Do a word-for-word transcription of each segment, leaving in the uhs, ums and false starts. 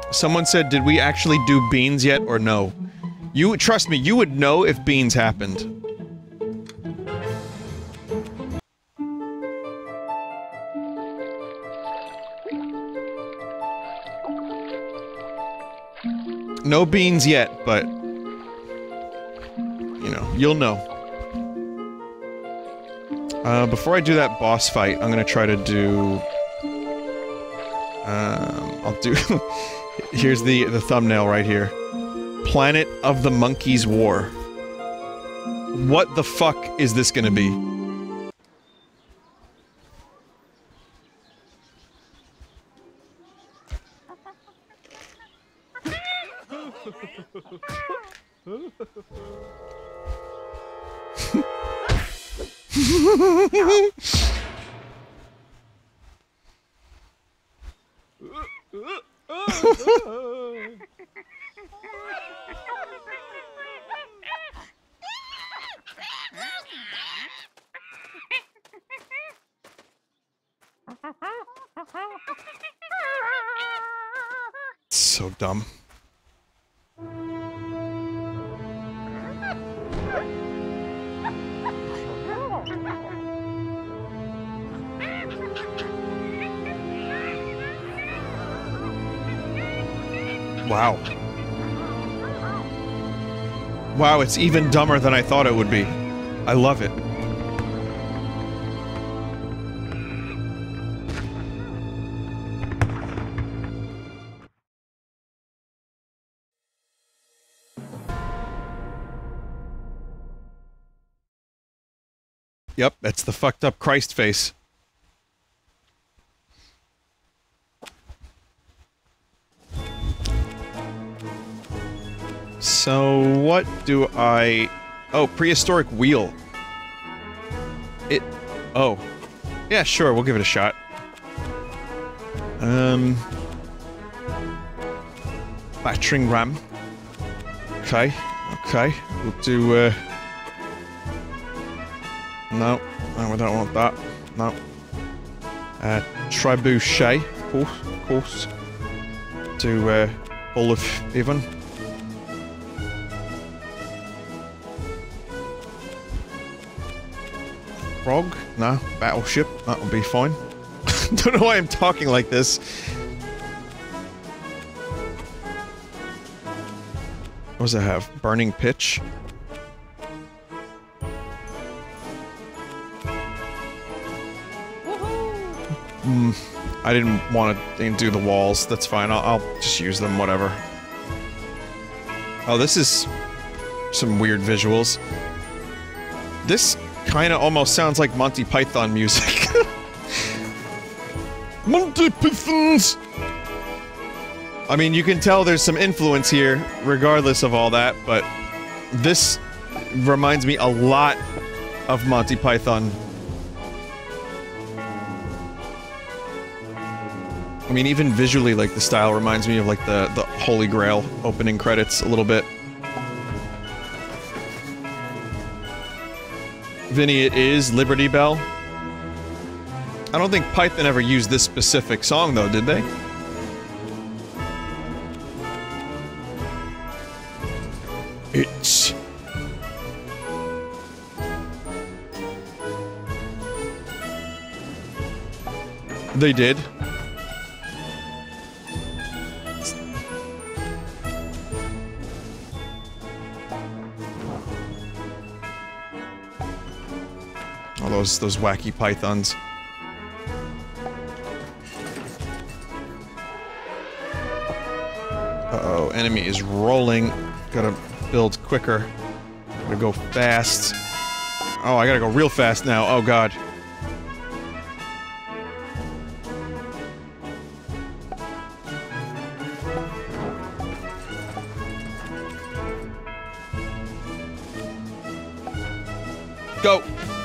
Someone said, did we actually do beans yet, or no? You- trust me, you would know if beans happened. No beans yet, but... you know, you'll know. Uh, before I do that boss fight, I'm gonna try to do... Um, I'll do... Here's the, the thumbnail right here. Planet of the Monkeys War. What the fuck is this gonna be? So dumb. Wow. Wow, it's even dumber than I thought it would be. I love it. Yep, that's the fucked up Christ face. So, what do I... Oh, prehistoric wheel. It... Oh. Yeah, sure, we'll give it a shot. Um... Battering ram. Okay, okay. We'll do, uh... No, no, we don't want that. No. Uh, trebuchet, of course, of course. Do, uh, Bull of Even. Frog? No. Battleship? That'll be fine. Don't know why I'm talking like this. What does it have? Burning pitch? Hmm. I didn't want to do the walls. That's fine. I'll, I'll just use them, whatever. Oh, this is some weird visuals. This kinda almost sounds like Monty Python music. Monty Pythons! I mean, you can tell there's some influence here, regardless of all that, but this reminds me a lot of Monty Python. I mean, even visually, like, the style reminds me of, like, the, the Holy Grail opening credits a little bit. Vinny, it is Liberty Bell. I don't think Python ever used this specific song, though, did they? It's... They did. All those, those wacky pythons. Uh-oh, enemy is rolling. Gotta build quicker. Gotta go fast. Oh, I gotta go real fast now. Oh god. Go!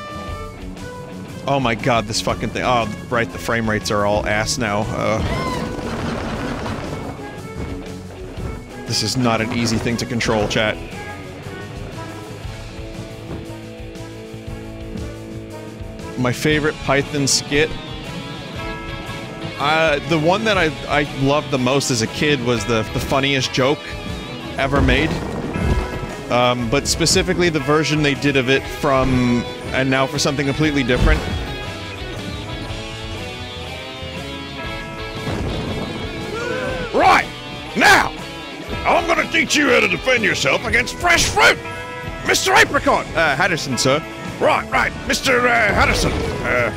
Oh my god, this fucking thing. Oh, right, the frame rates are all ass now. Uh, this is not an easy thing to control, chat. My favorite Python skit Uh, the one that I, I loved the most as a kid was the, the funniest joke ever made. Um, but specifically the version they did of it from... and now for something completely different. Right! Now! I'm gonna teach you how to defend yourself against fresh fruit! Mister Apricot! Uh, Hatterson, sir. Right, right, Mister Uh, Hatterson. Uh...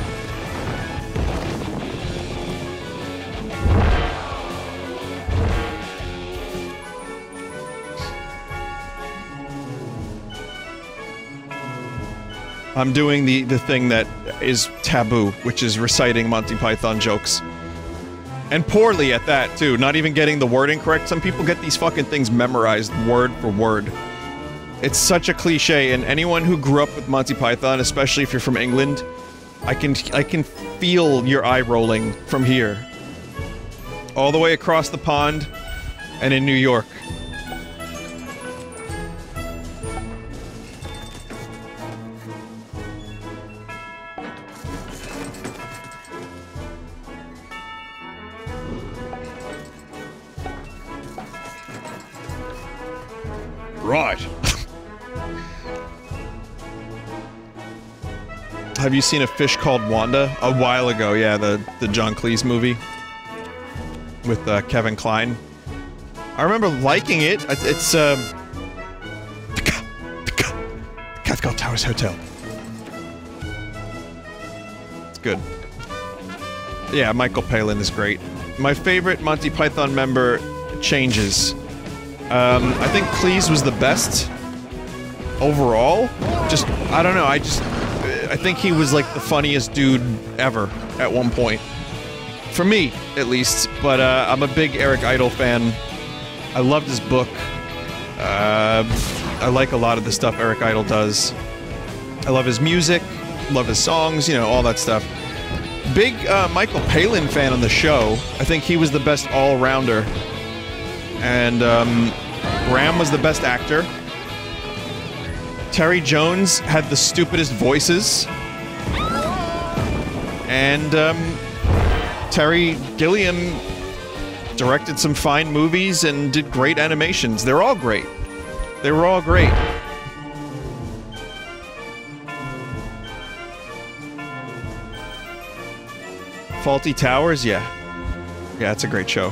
I'm doing the, the thing that is taboo, which is reciting Monty Python jokes. And poorly at that, too. Not even getting the wording correct. Some people get these fucking things memorized word for word. It's such a cliche, and anyone who grew up with Monty Python, especially if you're from England, I can I can feel your eye rolling from here. All the way across the pond, and in New York. Right. Have you seen A Fish Called Wanda? A while ago, yeah, the, the John Cleese movie. With, uh, Kevin Kline. I remember liking it. It's, uh... The, Ca the, Ca the Cathcart Towers Hotel. It's good. Yeah, Michael Palin is great. My favorite Monty Python member changes. Um, I think Cleese was the best overall. Just, I don't know, I just... I think he was like the funniest dude ever at one point. For me, at least. But, uh, I'm a big Eric Idle fan. I loved his book. Uh, I like a lot of the stuff Eric Idle does. I love his music, love his songs, you know, all that stuff. Big, uh, Michael Palin fan on the show. I think he was the best all-rounder. And, um, Graham was the best actor. Terry Jones had the stupidest voices. And, um, Terry Gilliam directed some fine movies and did great animations. They're all great. They were all great. Fawlty Towers? Yeah. Yeah, it's a great show.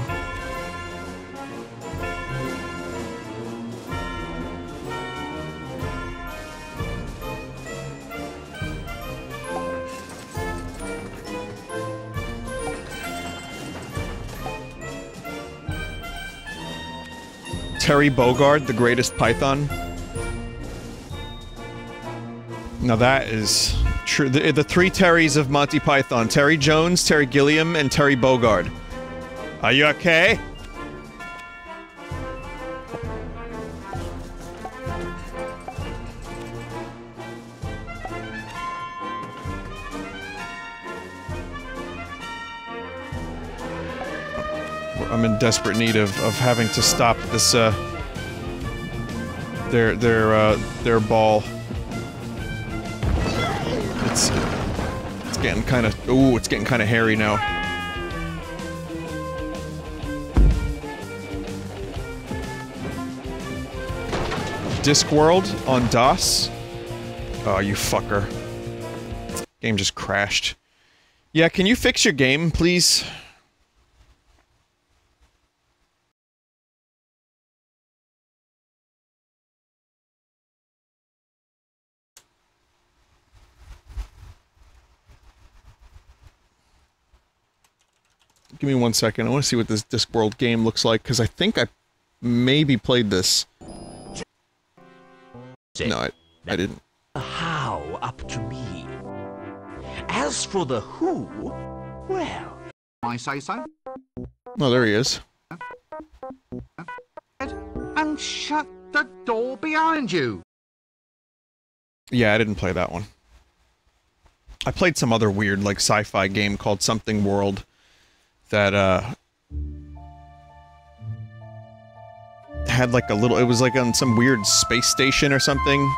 Terry Bogard, the greatest Python. Now that is true. The, the three Terrys of Monty Python. Terry Jones, Terry Gilliam, and Terry Bogard. Are you okay? I'm in desperate need of, of having to stop this, uh... Their, their, uh, their ball. It's... It's getting kinda... Ooh, it's getting kinda hairy now. Discworld on DOS? Oh, you fucker. Game just crashed. Yeah, can you fix your game, please? Give me one second. I want to see what this Discworld game looks like, because I think I maybe played this. No, I, I didn't. The how up to me. As for the who, well... I say so. Oh, there he is. And shut the door behind you. Yeah, I didn't play that one. I played some other weird, like, sci-fi game called Something World. That, uh... had like a little... It was like on some weird space station or something.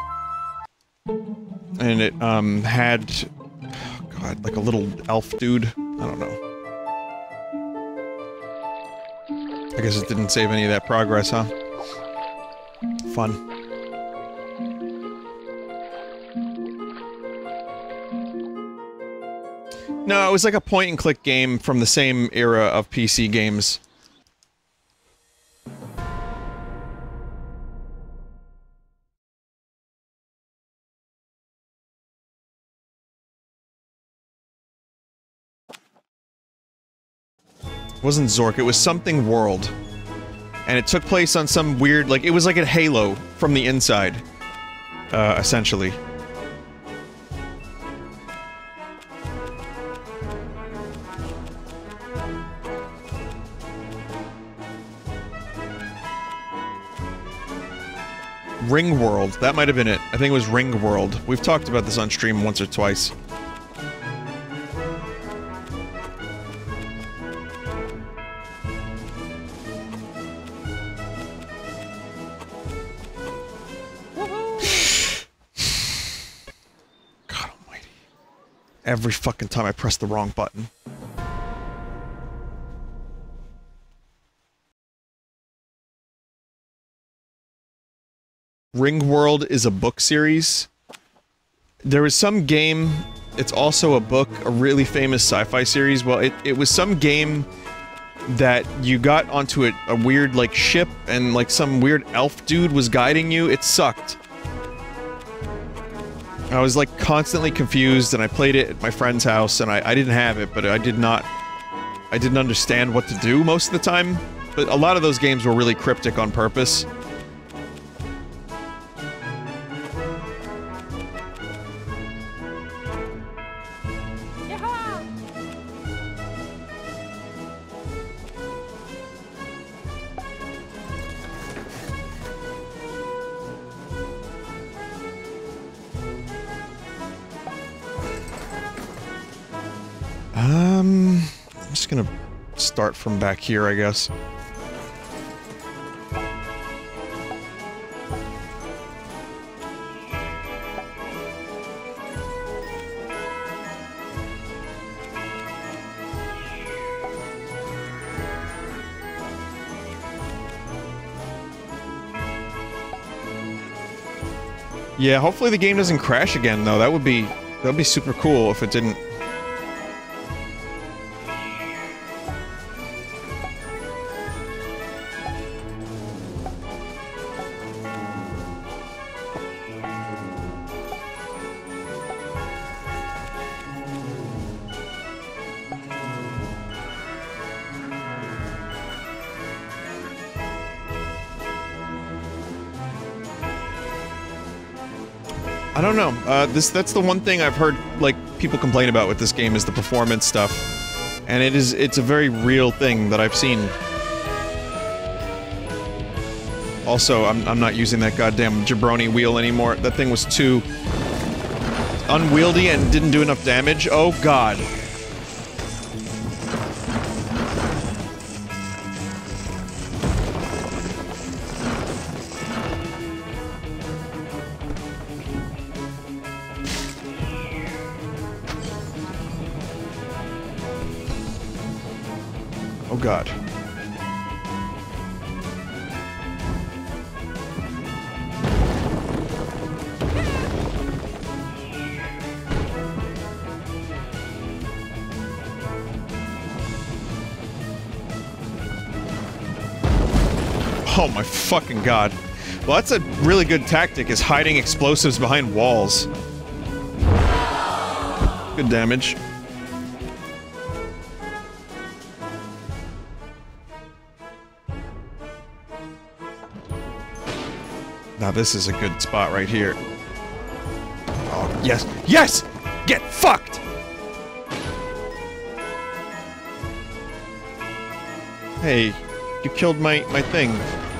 And it, um, had... Oh God, like a little elf dude. I don't know. I guess it didn't save any of that progress, huh? Fun. No, it was like a point-and-click game from the same era of P C games. It wasn't Zork, it was something World. And it took place on some weird, like, it was like a Halo from the inside. Uh, essentially. Ring World, that might have been it. I think it was Ring World. We've talked about this on stream once or twice. Every fucking time I press the wrong button. Ring World is a book series. There was some game, it's also a book, a really famous sci-fi series. Well, it, it was some game that you got onto a, a weird, like, ship, and, like, some weird elf dude was guiding you. It sucked. I was, like, constantly confused, and I played it at my friend's house, and I, I didn't have it, but I did not... I didn't understand what to do most of the time. But a lot of those games were really cryptic on purpose. Um, I'm just gonna start from back here, I guess. Yeah, hopefully the game doesn't crash again, though. That would be... that would be super cool if it didn't. I don't know. Uh, this that's the one thing I've heard, like, people complain about with this game is the performance stuff. And it is, it's a very real thing that I've seen. Also, I'm, I'm not using that goddamn jabroni wheel anymore. That thing was too unwieldy and didn't do enough damage. Oh god. Oh god. Oh my fucking god. Well, that's a really good tactic, is hiding explosives behind walls. Good damage. Now this is a good spot right here. Oh, yes. Yes! Get fucked! Hey, you killed my, my thing.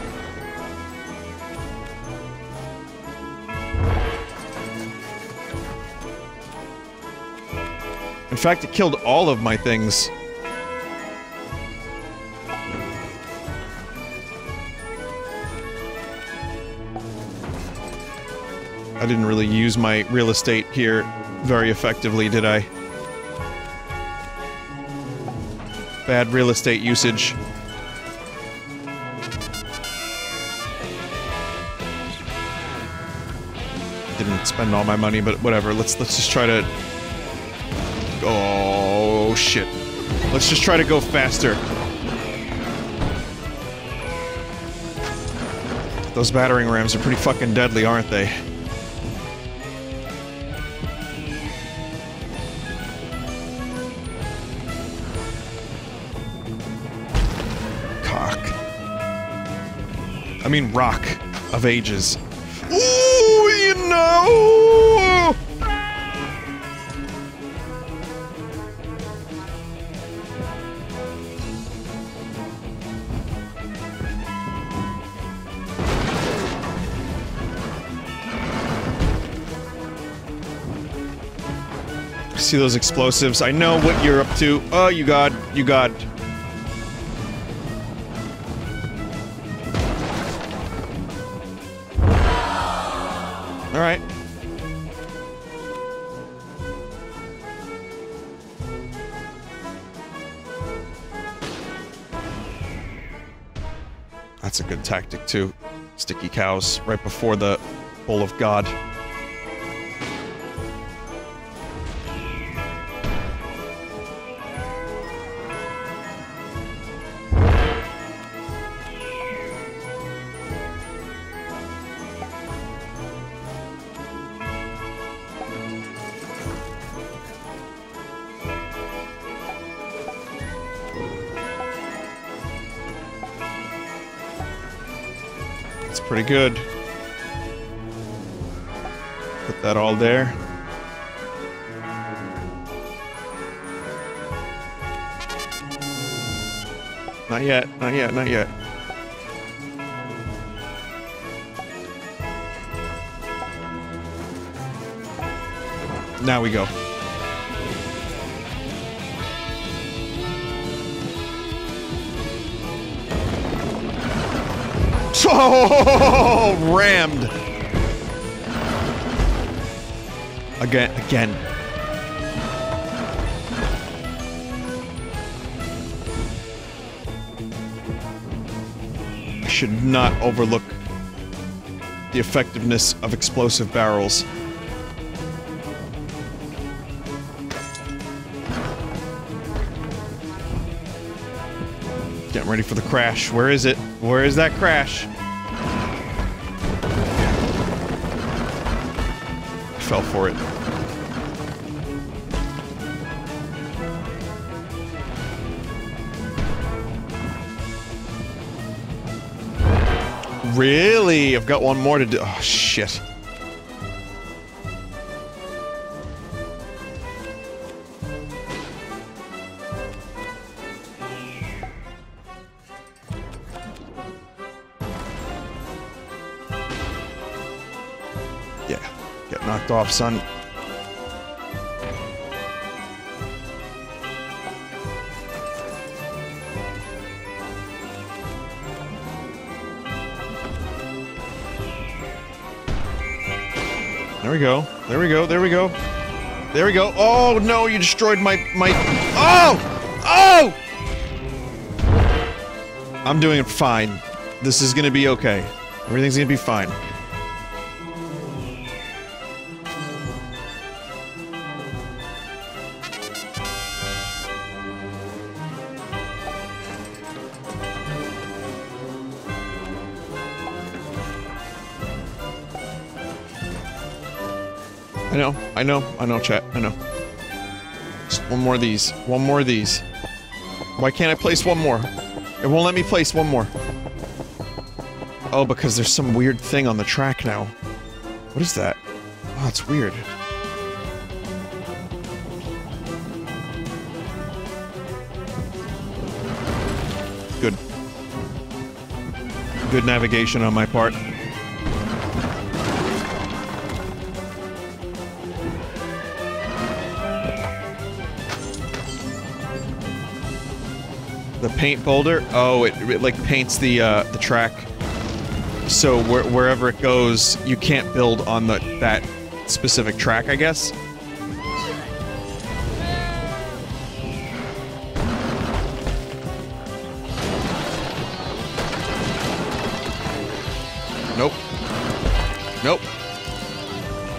In fact, it killed all of my things. I didn't really use my real estate here very effectively, did I? Bad real estate usage. didn't spend all my money, but whatever. Let's let's just try to. Oh shit! Let's just try to go faster. Those battering rams are pretty fucking deadly, aren't they? Cock. I mean, rock of ages. Ooh, you know! See those explosives? I know what you're up to. Oh, you god, you god. All right. That's a good tactic too. Sticky cows right before the Bowl of God. Pretty good. Put that all there. Not yet, not yet, not yet. Now we go. Oh, rammed. Again, again. I should not overlook the effectiveness of explosive barrels. Getting ready for the crash. Where is it? Where is that crash? I fell for it. Really? I've got one more to do. Oh, shit. Knocked off, son. There we go. There we go. There we go. There we go. Oh no! You destroyed my my. Oh! Oh! I'm doing fine. This is gonna be okay. Everything's gonna be fine. I know, I know, I know, chat, I know. Just one more of these. One more of these. Why can't I place one more? It won't let me place one more. Oh, because there's some weird thing on the track now. What is that? Oh, it's weird. Good. Good navigation on my part. The paint boulder? Oh, it, it like paints the uh, the track. So where, wherever it goes, you can't build on the that specific track, I guess. Nope. Nope.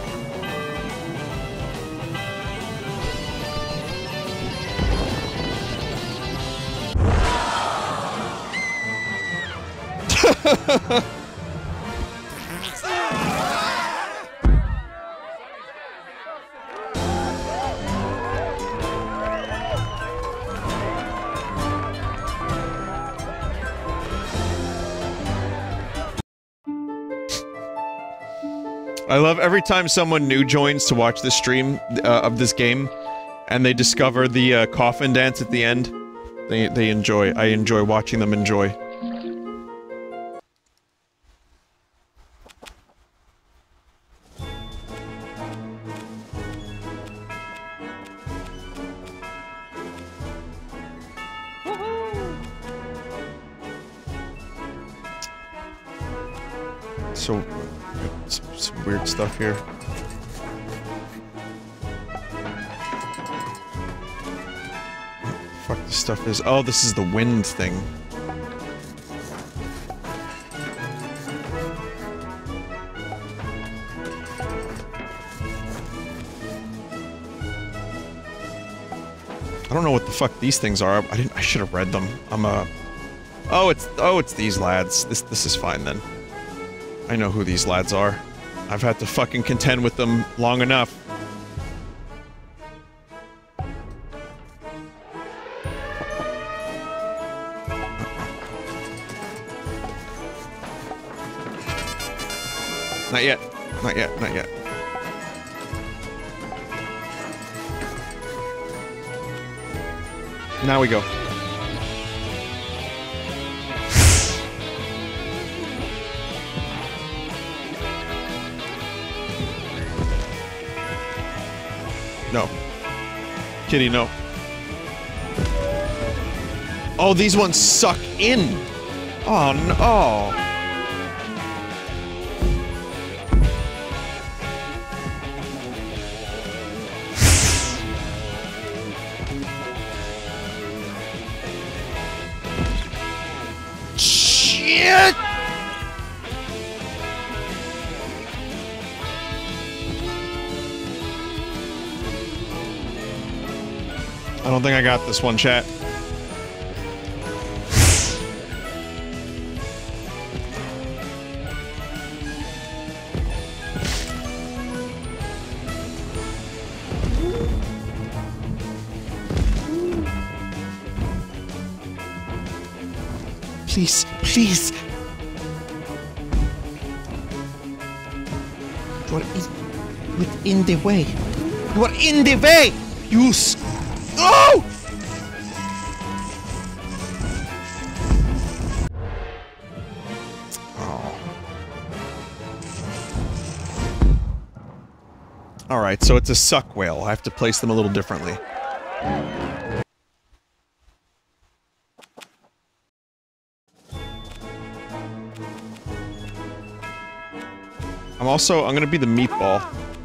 I love every time someone new joins to watch this stream uh, of this game, and they discover the uh, coffin dance at the end. They they enjoy. I enjoy watching them enjoy. So. Some, some weird stuff here. What the fuck this stuff is? Oh, this is the wind thing. I don't know what the fuck these things are. I didn't. I should have read them. I'm a. Oh, it's oh, it's these lads. This this is fine then. I know who these lads are. I've had to fucking contend with them long enough. Not yet. Not yet. Not yet. Now we go. No. Kitty, no. Oh, these ones suck in! Oh, no! Shit! I don't think I got this one, chat. Please, please. You are in, in the way. You are in the way! You s- Oh! Oh. Alright, so it's a suck whale. I have to place them a little differently. I'm also- I'm gonna be the meatball.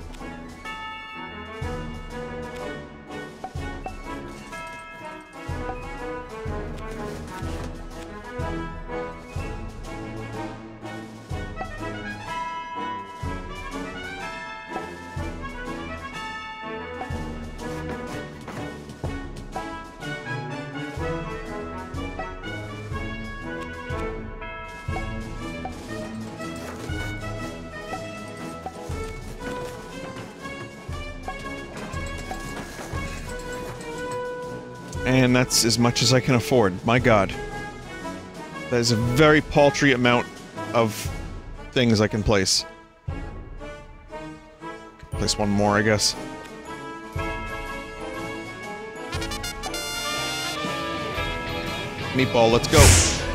And that's as much as I can afford. My god. That is a very paltry amount of things I can place. Place one more, I guess. Meatball, let's go.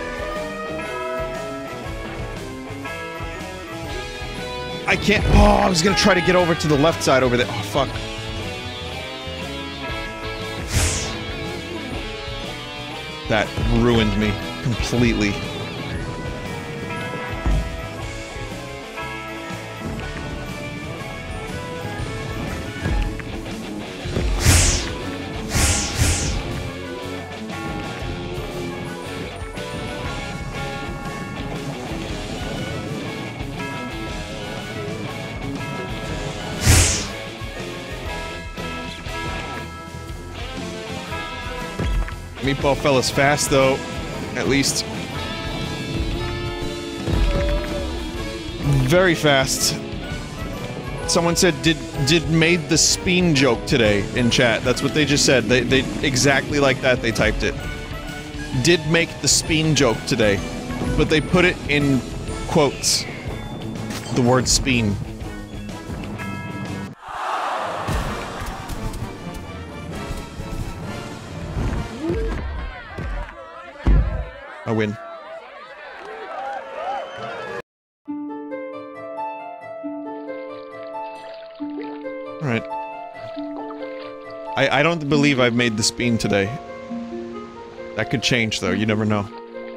I can't- oh, I was gonna try to get over to the left side over there. Oh, fuck. That ruined me completely. Meatball fella's fast, though. At least. Very fast. Someone said, did did made the speen joke today in chat. That's what they just said. They, they exactly like that they typed it. Did make the speen joke today. But they put it in quotes. The word speen. I win. Alright. I, I don't believe I've made the speen today. That could change though, you never know.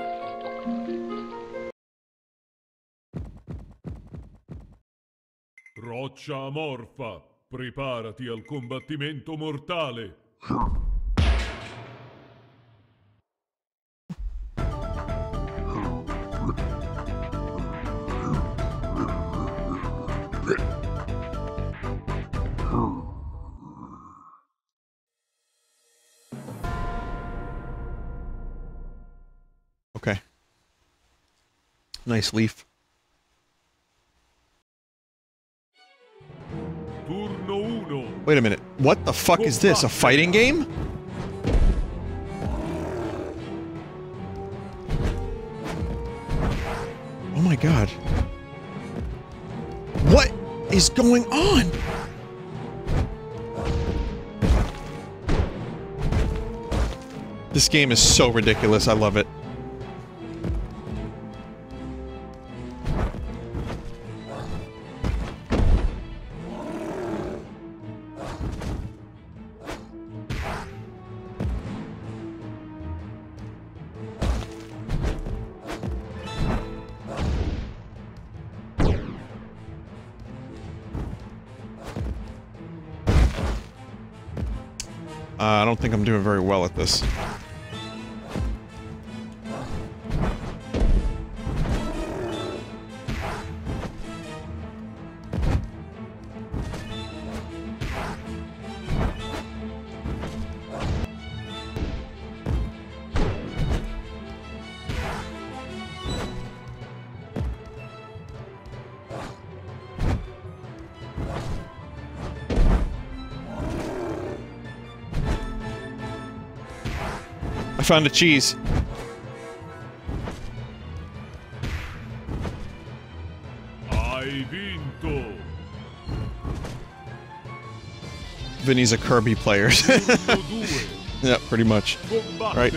Roccia amorfa, preparati al combattimento mortale. Okay. Nice leaf. Turno uno. Wait a minute. What the fuck is this? A fighting game? Oh my god. What is going on? This game is so ridiculous. I love it. Uh, I don't think I'm doing very well at this. I found a cheese. Hai vinto. Vinny's a Kirby player. Yeah, pretty much. Right.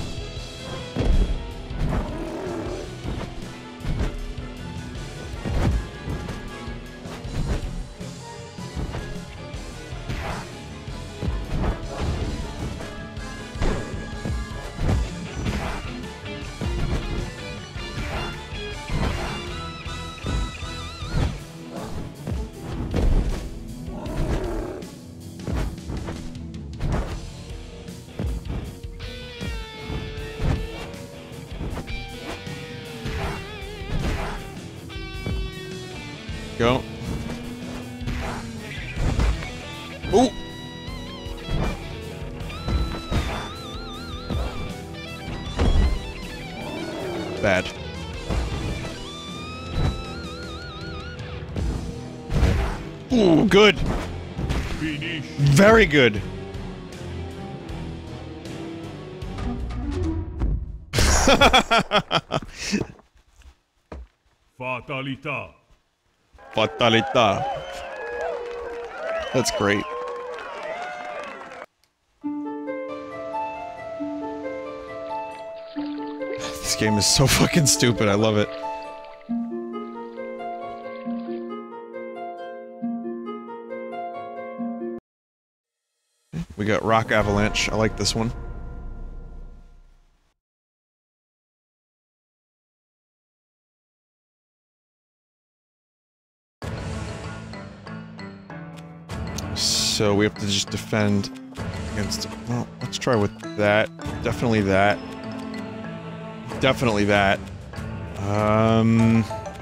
Go. Ooh! Bad. Ooh, good! Finish. Very good! Fatalità. Fatalita. That's great. This game is so fucking stupid, I love it. We got Rock Avalanche, I like this one. So we have to just defend against... Well, let's try with that. Definitely that. Definitely that. Um...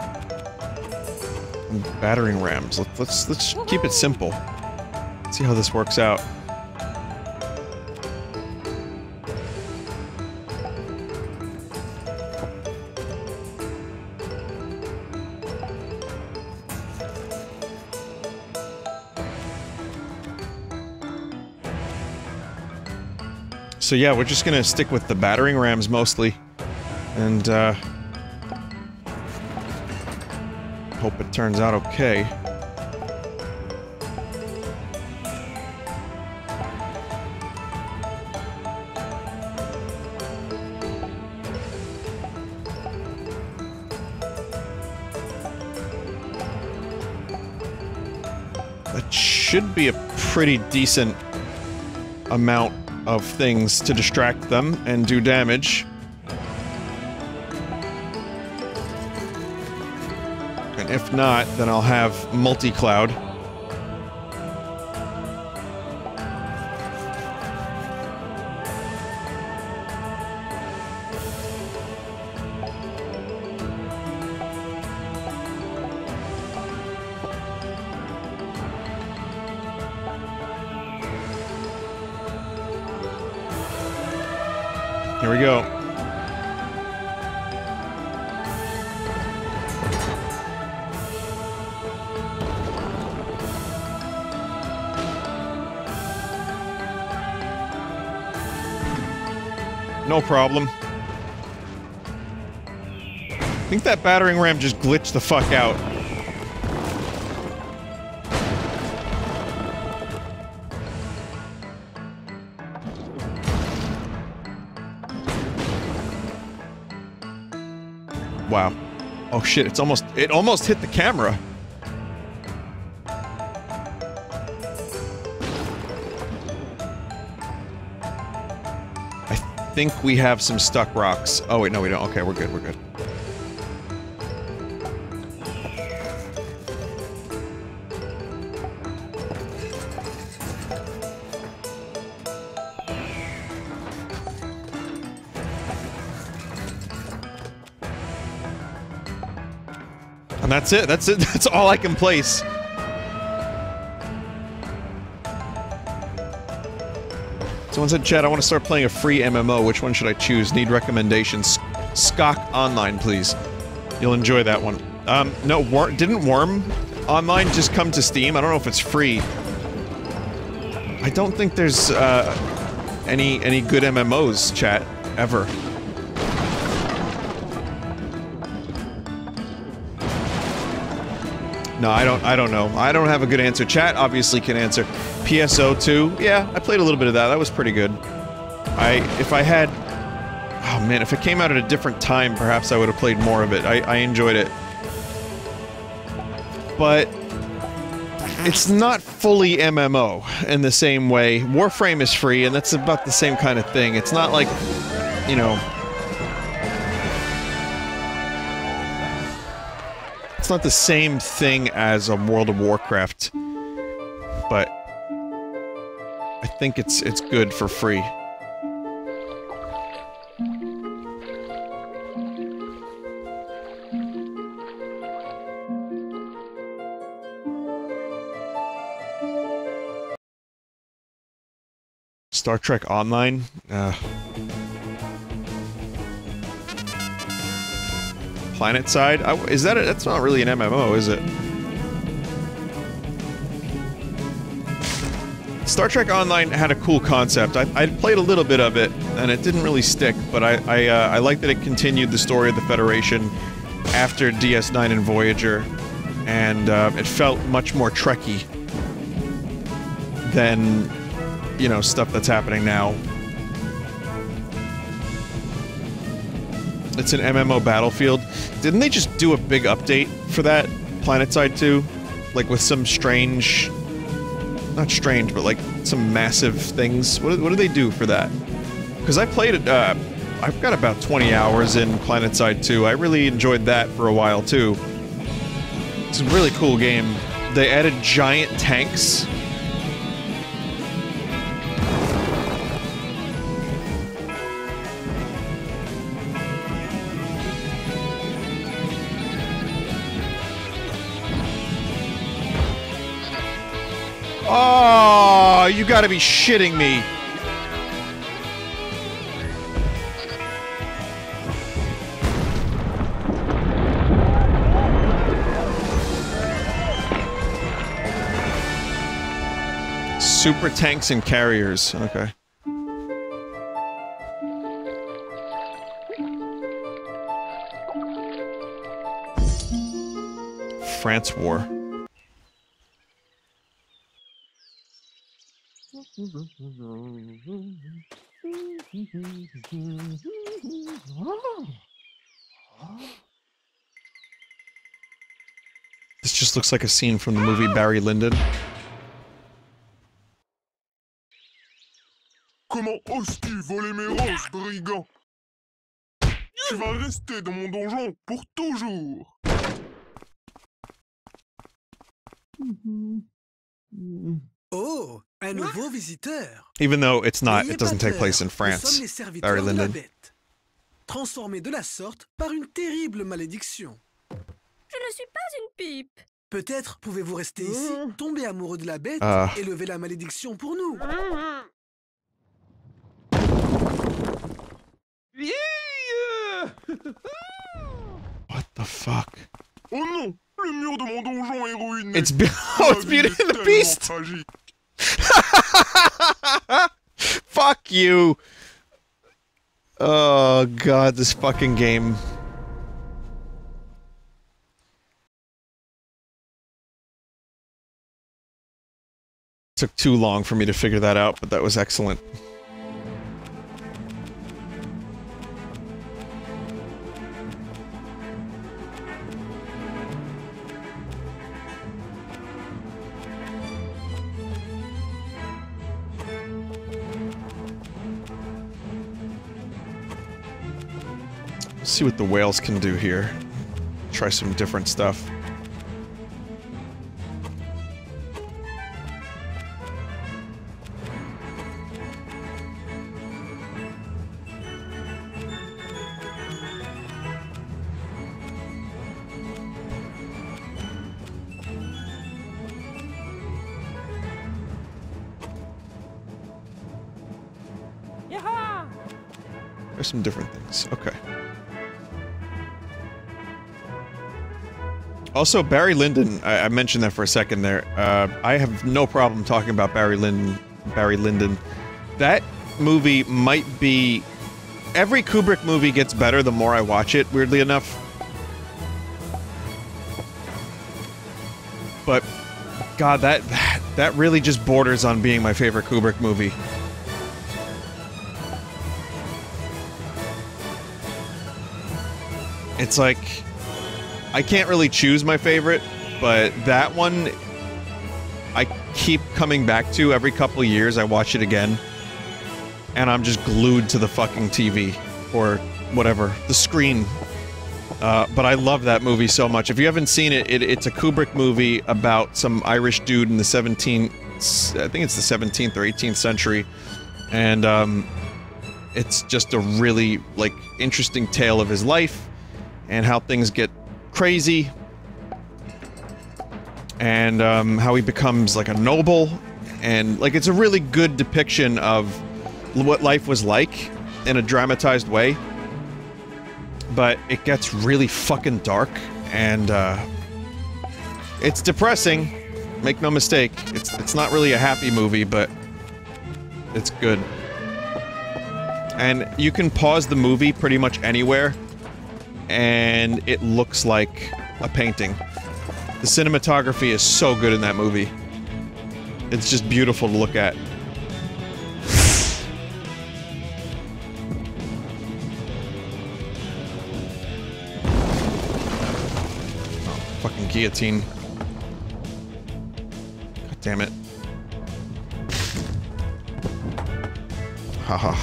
Battering rams. Let's, let's, let's keep it simple. Let's see how this works out. so yeah, we're just gonna stick with the battering rams mostly. And, uh... hope it turns out okay. That should be a pretty decent amount of things to distract them and do damage. And if not, then I'll have multi-cloud. Here we go. No problem. I think that battering ram just glitched the fuck out. Wow. Oh shit, it's almost- it almost hit the camera. I think we have some stuck rocks. Oh wait, no we don't. Okay, we're good, we're good. And that's it, that's it, that's all I can place. Someone said, Chad, I want to start playing a free M M O. Which one should I choose? Need recommendations. Skok Online, please. You'll enjoy that one. Um, no, Wor- didn't Worm Online just come to Steam? I don't know if it's free. I don't think there's, uh, any, any good M M Os, chat, ever. No, I don't, I don't know. I don't have a good answer. Chat obviously can answer. P S O two, yeah, I played a little bit of that. That was pretty good. I, if I had... Oh man, if it came out at a different time, perhaps I would have played more of it. I, I enjoyed it. But... it's not fully M M O in the same way. Warframe is free, and that's about the same kind of thing. It's not like, you know... it's not the same thing as a World of Warcraft, but I think it's it's good for free. Star Trek Online? Uh, PlanetSide? I, is that a, that's not really an M M O, is it? Star Trek Online had a cool concept. I, I played a little bit of it, and it didn't really stick, but I I, uh, I like that it continued the story of the Federation after D S nine and Voyager, and uh, it felt much more Trekky than, you know, stuff that's happening now. It's an M M O Battlefield. Didn't they just do a big update for that? PlanetSide two? Like with some strange... not strange, but like some massive things. What, what do they do for that? Because I played it, uh... I've got about twenty hours in PlanetSide two. I really enjoyed that for a while too. It's a really cool game. They added giant tanks. Oh, you gotta be shitting me. Super tanks and carriers. Okay. France War. This just looks like a scene from the movie Barry Lyndon. Comment oses-tu voler mes roses, brigand? Tu vas rester dans mon donjon pour toujours. Oh, un nouveau visiteur. Even though it's not, N'ayez it doesn't pas take peur, place in nous France. sommes les serviteurs Barry de la Lyndon. bête, transformés de la sorte par une terrible malédiction. Je ne suis pas une pipe. Peut-être pouvez-vous rester ici, tomber amoureux de la bête Ah. et lever la malédiction pour nous. What the fuck? Oh non, le mur de mon donjon est ruiné. It's be oh, it's Beauty and the Beast. Tragique. Fuck you. Oh god, this fucking game. Took too long for me to figure that out, but that was excellent. Let's see what the whales can do here. Try some different stuff. There's some different things. Okay. Also, Barry Lyndon, I, I mentioned that for a second there. Uh, I have no problem talking about Barry Lyndon. Barry Lyndon. That movie might be... Every Kubrick movie gets better the more I watch it, weirdly enough. But, God, that, that, that really just borders on being my favorite Kubrick movie. It's like... I can't really choose my favorite, but that one... I keep coming back to every couple of years. I watch it again. And I'm just glued to the fucking T V. Or whatever. The screen. Uh, but I love that movie so much. If you haven't seen it, it, it's a Kubrick movie about some Irish dude in the seventeenth... I think it's the seventeenth or eighteenth century. And, um... it's just a really, like, interesting tale of his life. And how things get crazy. And, um, how he becomes, like, a noble. And, like, it's a really good depiction of what life was like in a dramatized way. But it gets really fucking dark. And, uh... it's depressing. Make no mistake. It's, it's not really a happy movie, but... it's good. And you can pause the movie pretty much anywhere. And it looks like a painting. The cinematography is so good in that movie. It's just beautiful to look at. Oh, fucking guillotine. God damn it. Haha.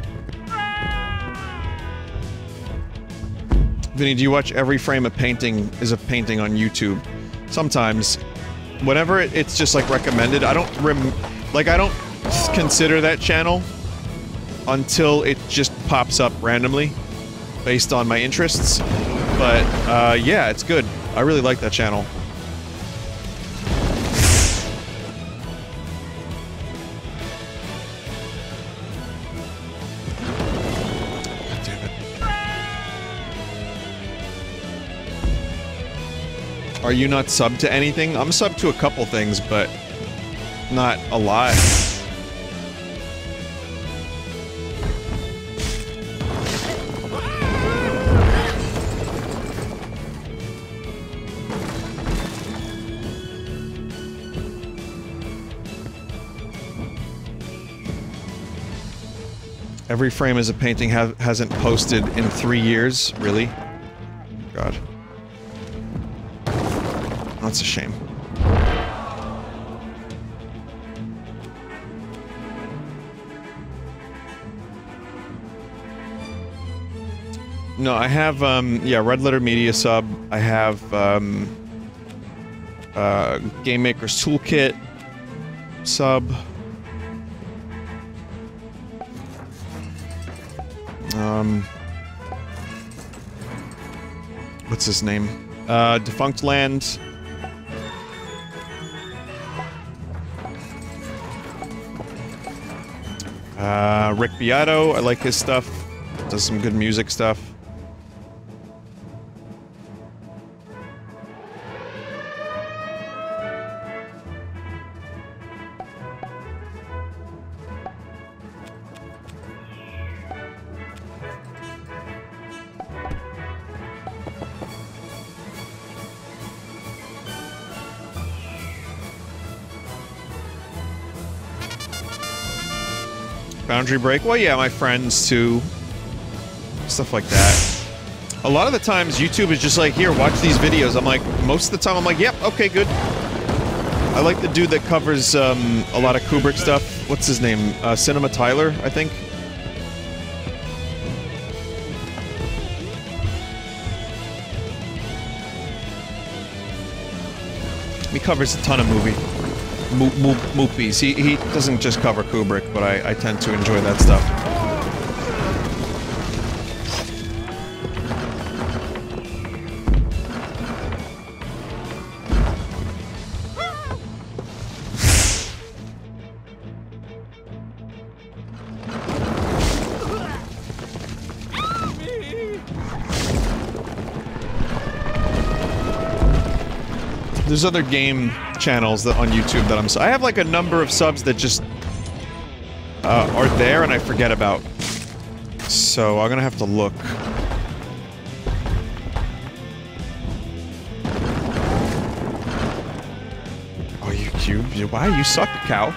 Vinny, do you watch every frame of painting is a painting on YouTube? Sometimes. Whenever it, it's just, like, recommended, I don't rem- like, I don't consider that channel until it just pops up randomly, based on my interests. But, uh, yeah, it's good. I really like that channel. Are you not subbed to anything? I'm subbed to a couple things, but not a lot. Every frame is a painting ha hasn't posted in three years. Really? God. That's a shame. No, I have, um, yeah, Red Letter Media sub. I have, um, uh, Game Maker's Toolkit sub. Um, what's his name? Uh, Defunct Land. Uh, Rick Beato, I like his stuff. Does some good music stuff. Boundary Break? Well, yeah, my friends, too. Stuff like that. A lot of the times, YouTube is just like, here, watch these videos. I'm like, most of the time, I'm like, yep, okay, good. I like the dude that covers, um, a lot of Kubrick stuff. What's his name? Uh, Cinema Tyler, I think? He covers a ton of movie. Mo mo movies. He, he doesn't just cover Kubrick, but I, I tend to enjoy that stuff. There's other game channels that on YouTube that I'm so I have like a number of subs that just uh, are there and I forget about. So I'm gonna have to look. Oh, you cube? You, wow, you suck, cow.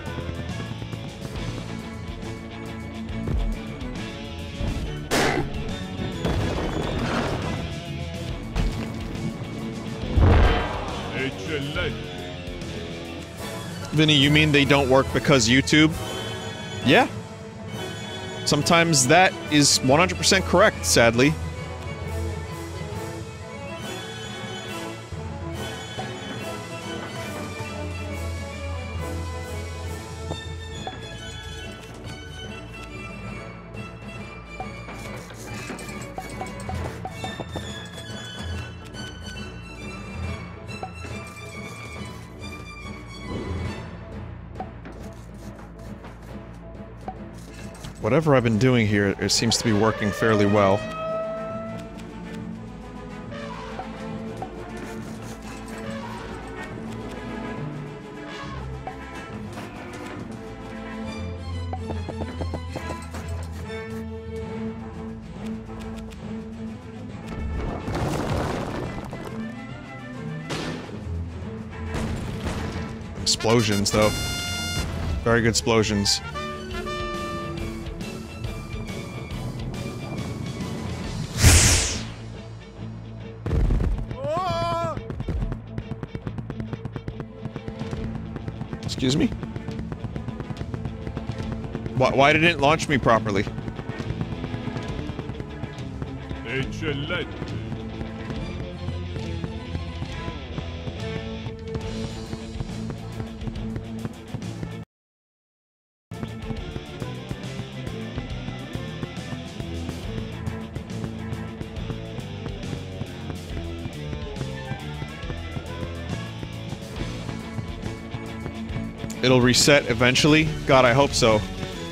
Vinny, you mean they don't work because YouTube? Yeah. Sometimes that is one hundred percent correct, sadly. Whatever I've been doing here, it seems to be working fairly well. Explosions, though. Very good explosions. Excuse me? Why, why didn't it launch me properly? Eccellente. It'll reset eventually? God, I hope so.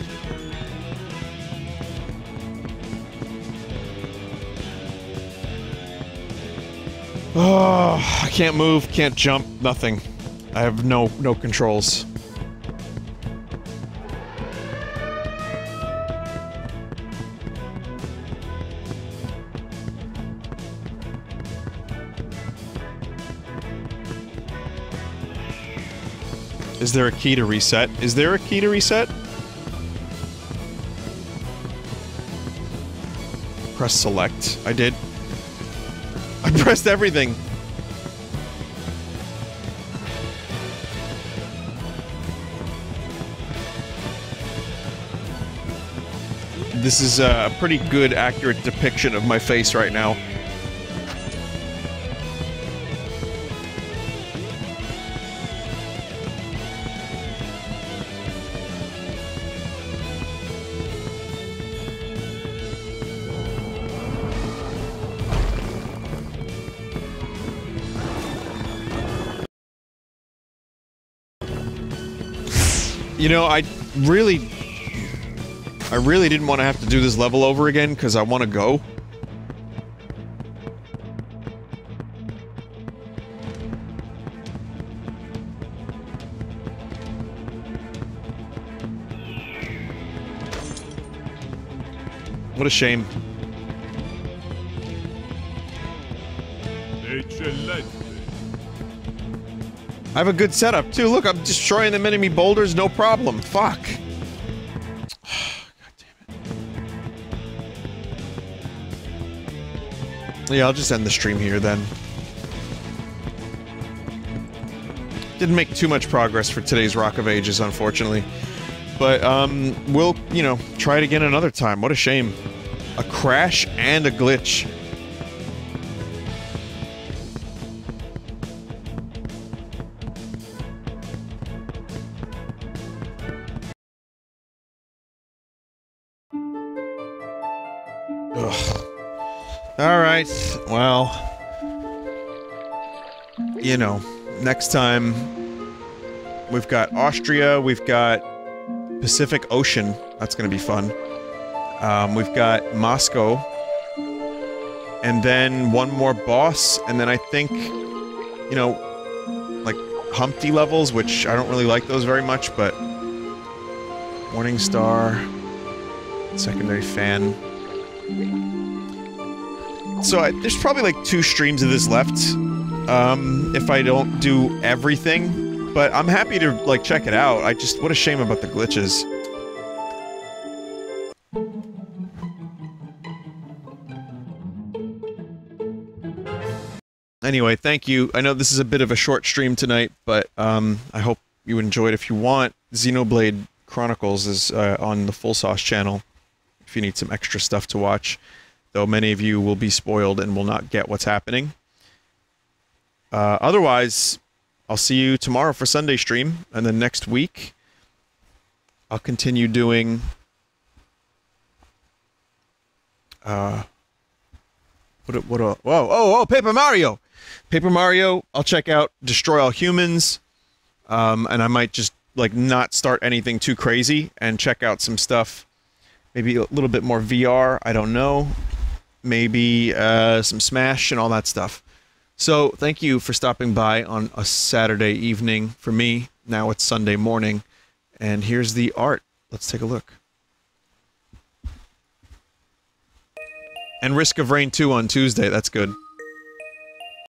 Oh, I can't move, can't jump, nothing. I have no, no controls. Is there a key to reset? Is there a key to reset? Press select. I did. I pressed everything. This is a pretty good, accurate depiction of my face right now. You know, I really... I really didn't want to have to do this level over again, because I want to go. What a shame. Eccellente. I have a good setup, too. Look, I'm destroying them enemy boulders, no problem. Fuck. Yeah, I'll just end the stream here, then. Didn't make too much progress for today's Rock of Ages, unfortunately. But, um, we'll, you know, try it again another time. What a shame. A crash and a glitch. Ugh. Alright, well, you know, next time, we've got Austria, we've got Pacific Ocean, that's gonna be fun, um, we've got Moscow, and then one more boss, and then I think, you know, like, Humpty levels, which I don't really like those very much, but Morning Star, Secondary Fan. So, I, there's probably like two streams of this left, um, if I don't do everything, but I'm happy to, like, check it out. I just, what a shame about the glitches. Anyway, thank you. I know this is a bit of a short stream tonight, but, um, I hope you enjoyed. If you want, Xenoblade Chronicles is, uh, on the Full Sauce channel, if you need some extra stuff to watch. Though many of you will be spoiled and will not get what's happening. Uh, otherwise, I'll see you tomorrow for Sunday stream, and then next week, I'll continue doing... Uh... What, what, whoa, oh, oh, Paper Mario! Paper Mario, I'll check out Destroy All Humans, um, and I might just, like, not start anything too crazy, and check out some stuff, maybe a little bit more V R, I don't know. Maybe uh, some Smash and all that stuff. So, thank you for stopping by on a Saturday evening for me. Now it's Sunday morning. And here's the art. Let's take a look. And Risk of Rain two on Tuesday. That's good.